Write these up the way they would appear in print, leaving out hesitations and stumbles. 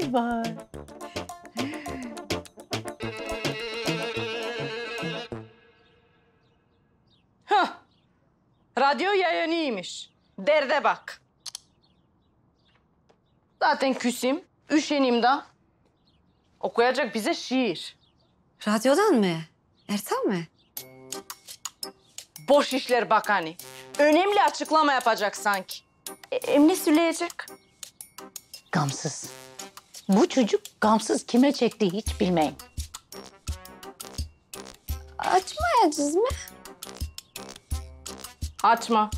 Vay. Hah. Radyo yayınıymış. Derde bak. Zaten küsüm, üşenim de. Okuyacak bize şiir. Radyodan mı? Ertan mı? Boş işler bakanı. Önemli açıklama yapacak sanki. Emne söyleyecek. Gamsız. Bu çocuk gamsız kime çekti hiç bilmeyim. Açmayacağız mı? Açma.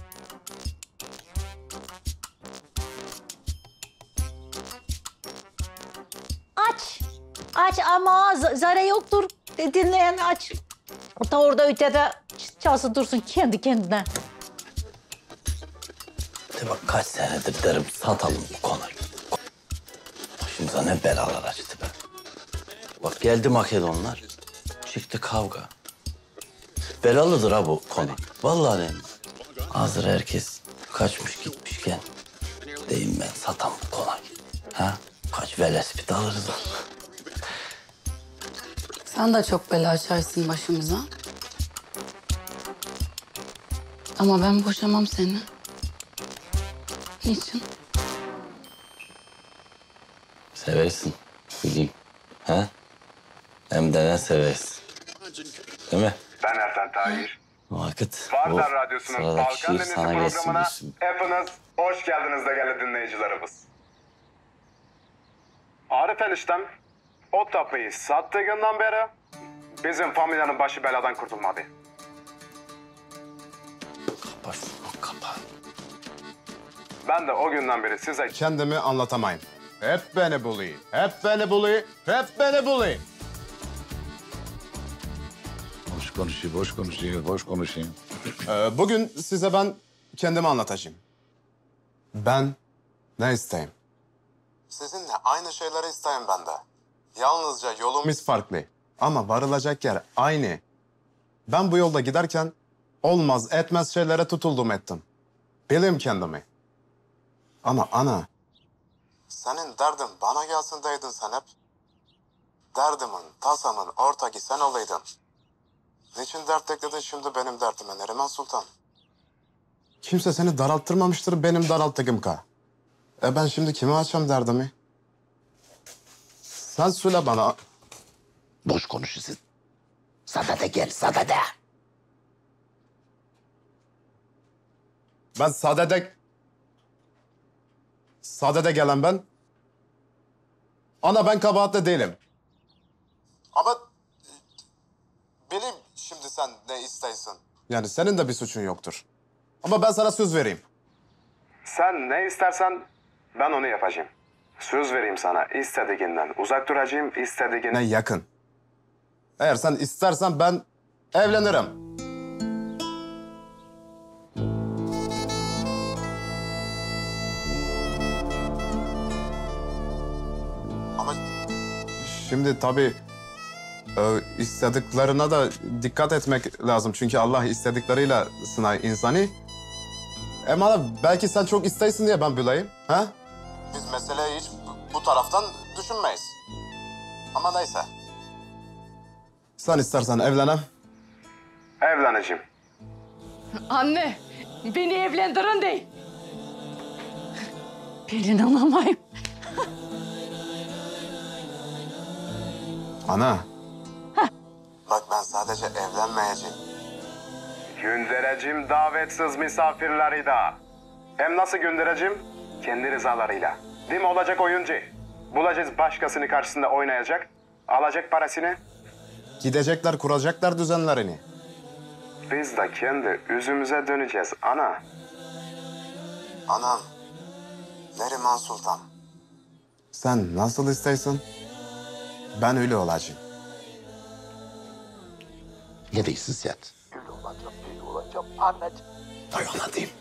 Aç. Aç ama zare yoktur. Dinleyen aç. O da orada ötede çalsın dursun kendi kendine. De bak kaç senedir derim satalım bu konuyu. Başımıza ne belalar açtı be. Bak geldi Makedonlar. Çıktı kavga. Belalıdır ha bu konu. Vallahi değil mi? Hazır herkes kaçmış gitmişken deyim ben satam bu konuyu. Ha? Kaç velespit alırız onu. Sen de çok bela açarsın başımıza. Ama ben boşamam seni. Niçin? Seversin. Bileyim. Ha? Hem de ne seversin. Değil mi? Ben Ertan Tahir. Vakit. Vardar Radyosu'nun sıradaki Balkan şiir Denizi sana gelsin programına diyorsun. hepiniz hoş geldiniz değerli dinleyicilerimiz. Arif eniştem o tapuyu sattığından beri bizim familyanın başı beladan kurtulmadı. Kapa şunu kapa. Ben de o günden beri size Kendimi anlatamayım. Hep beni buluyor. Hep beni buluyor. Hep beni buluyor. Boş konuşayım. Bugün size ben kendimi anlatacağım. Ben ne isteyim? Sizinle aynı şeyleri isteyim ben de. Yalnızca yolumuz farklı. Ama varılacak yer aynı. Ben bu yolda giderken olmaz etmez şeylere tutuldum ettim. Bilim kendimi. Ama ana, senin derdin bana gelsin deydin sen hep. Derdimin, tasamın ortaki sen olaydın. Niçin dert ekledin şimdi benim dertime Neriman Sultan? Kimse seni daralttırmamıştır benim daralttığım ka. Ben şimdi kime açacağım derdimi? Sen söyle bana. Boş konuşuyorsun. Sadede gel, sadede. Ben sadede gelen ben. Ana ben kabahatli değilim. Ama bileyim şimdi sen ne istersin. Yani senin de bir suçun yoktur. Ama ben sana söz vereyim. sen ne istersen ben onu yapacağım. Söz vereyim sana istediğinden uzak duracağım, Ne istediğinden... yakın. Eğer sen istersen ben evlenirim. Ama şimdi tabii istediklerine de dikkat etmek lazım. Çünkü Allah istedikleriyle sınay insanı. Ama belki sen çok istersin diye ben bileyim. Ha? Biz meseleyi hiç bu taraftan düşünmeyiz. Ama neyse. Sen istersen evlenem. Evleneceğim. Anne, beni evlendirin değil. Ben inanamayım. Ana. Bak ben sadece evlenmeyeceğim. Göndereceğim davetsiz misafirleri de. Hem nasıl göndereceğim? Kendi rızalarıyla. Değil mi olacak oyuncu? Bulacağız başkasını karşısında oynayacak. Alacak parasını. Gidecekler, kuracaklar düzenlerini. Biz de kendi yüzümüze döneceğiz ana. Anam, Neriman Sultan. Sen nasıl istersin? Ben öyle olacağım. Ne değilsin sen? Ay anlatayım.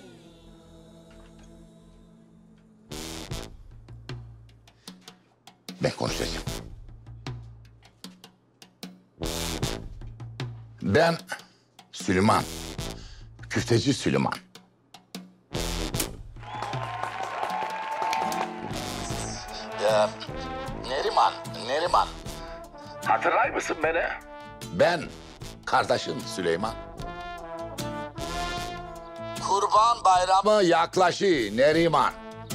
Ben konuşacağım. Ben Süleyman. Küfteci Süleyman. Neriman, Neriman. Hatırlar mısın beni? Ben kardeşin Süleyman. Kurban Bayramı yaklaşıyor Neriman.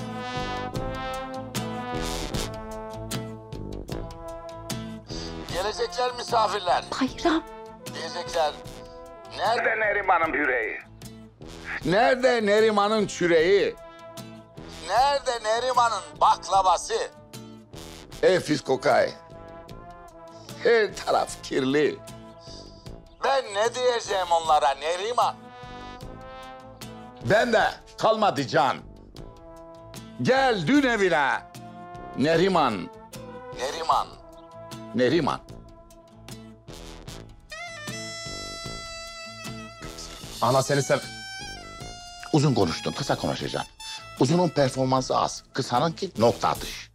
Gelecekler misafirler. Bayram. Diyecekler, nerede Neriman'ın yüreği? Nerede Neriman'ın çüreği? Nerede Neriman'ın baklavası? Ey fiskokay. Her taraf kirli. Ben ne diyeceğim onlara Neriman? Ben de kalmadı can. Gel dün evine. Neriman. Neriman. Neriman. Ana seni sev... Uzun konuştun, kısa konuşacaksın. Uzunun performansı az, kısanınki nokta atış.